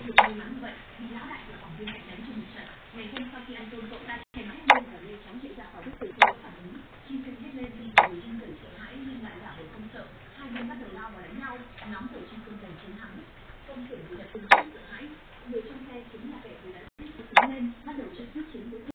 Được may mắn như vậy vì lão đại được phóng viên cạnh đánh trong một trận. Ngày hôm sau khi ăn cơm, cậu ta thèm hét lên và lê chóng chạy ra khỏi bức tường không phản ứng. Khi Sinh hét lên thì người Dung dậy sợ hãi nhưng lại giả vờ không sợ. Hai bên bắt đầu lao vào đánh nhau, nóng hổi trong cơn giành chiến thắng. Công xưởng bị đập tung sợ hãi. Người trong xe chính là kẻ thù đã giết Sinh lên, bắt đầu trận quyết chiến với